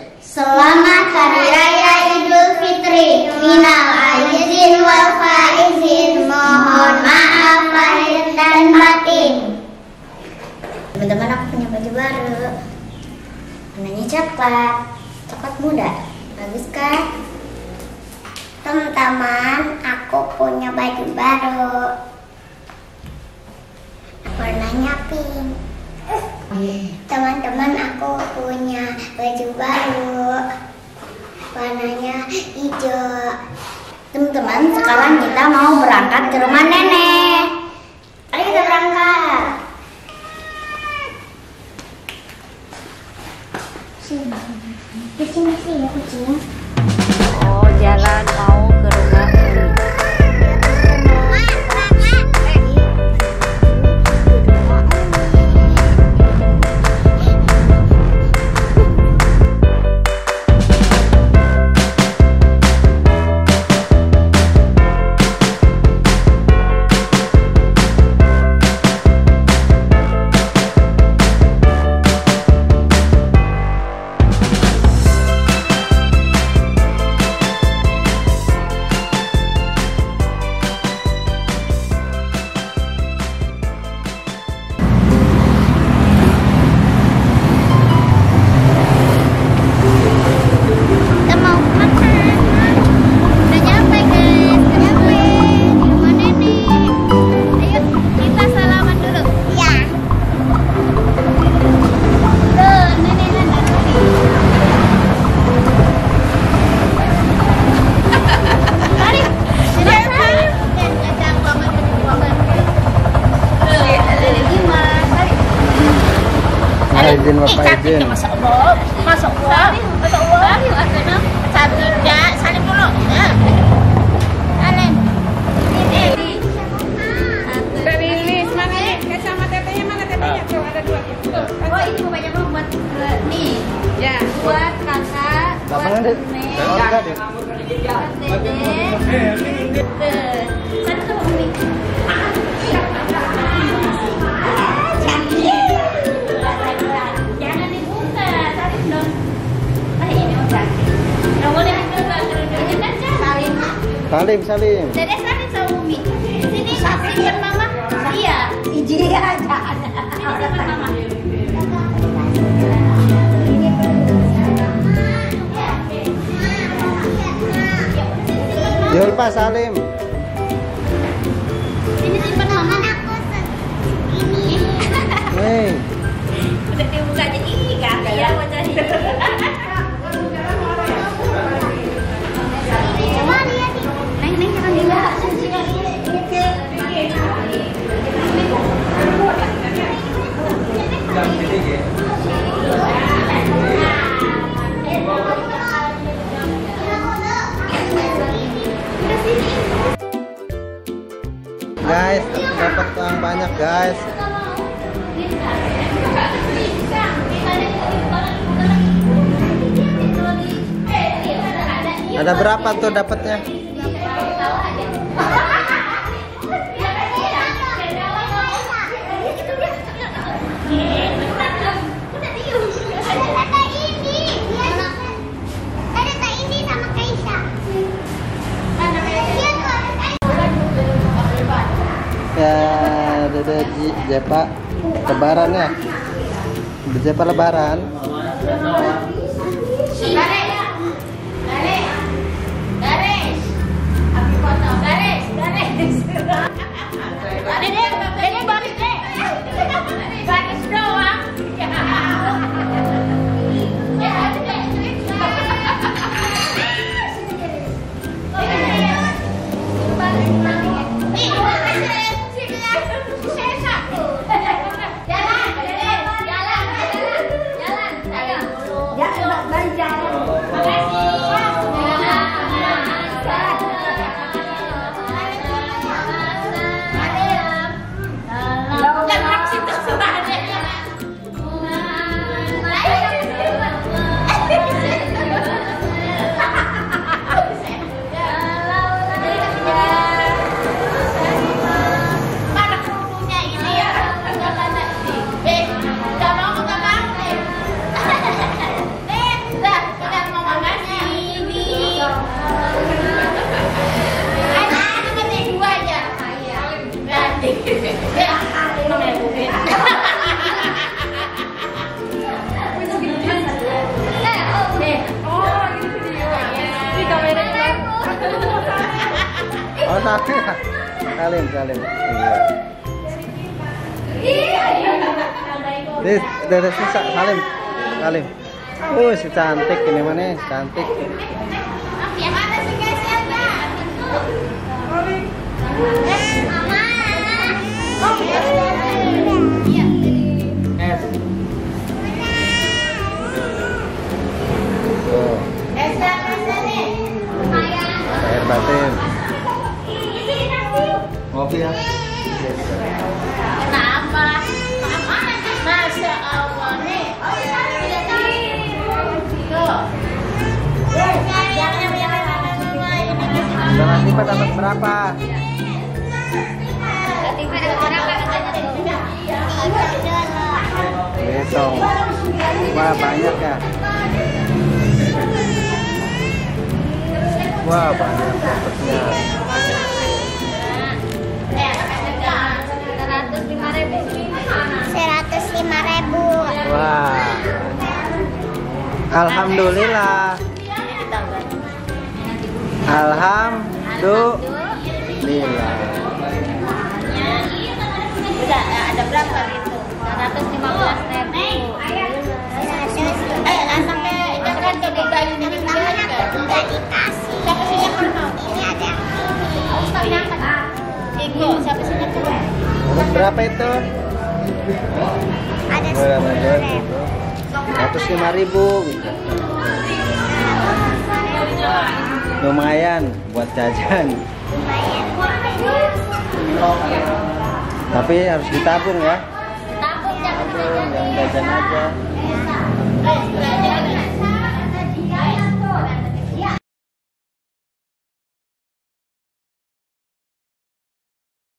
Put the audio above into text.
Selamat Hari Raya Idul Fitri. Minal aidin wal faizin. Mohon maaf lahir dan batin. Teman-teman, aku punya baju baru. Warnanya coklat, coklat muda. Bagus kan? Teman-teman, aku punya baju baru. Warnanya pink. Teman-teman, aku punya baju baru. Warnanya hijau. Teman-teman, sekarang kita mau berangkat ke rumah nenek. Ayo kita berangkat. Di sini sih ya kucing. Oh, jalan mau ke rumah nenek. Izin Bapak izin. Masuk Allah. Salim dulu. Ya. Salim. Udah rilis mana nih? Sama tetenya mana tetenya? Tuh ada dua. Oh, ini bapaknya mau buat nih. Ya. Buat kakak. Kapan Dek? Buat Dede. Satu sama Umi. Jangan dibuka, salim dong. Ini udah. Nggak boleh ambil aja. Salim. Salim. Dede salim sama Umi. Sini simpen mama. Iya. Iji aja. Ini simpen mama. Yul Pak Salim. Ini simpen mama. Ini. Nih. Udah dibuka aja. Ih, kakak ya wajahnya. Coba lihat nih. Neng jangan dilihat. Guys, dapat uang banyak guys. Ada berapa tuh dapatnya? Ya, Dede Jepa lebaran ya. Jepa lebaran. Baris doang. Salim. Iya. Dari susah Salim. Si cantik ini mana? Cantik. Yang mana sih guys ya? Air batin. Ngopi ya. Kenapa? Masya Allah nih. Salah tipe dapat berapa? Hitung. Wah, banyak ya. Wah, banyak dapatnya. 105.000. Wah. Alhamdulillah. Alhamdulillah. Udah ada berapa gitu? 115.000. Langsung ke itu kan ke bayu ini nggak dikasih. Siapa sih yang mau? Ini ada. Ustaz yang apa? Iko, siapa sih yang kedua? Berapa itu? Ada 105.000 gitu. Lumayan buat jajan. Tapi harus ditabung ya. Tabung jangan Jangan jajan aja.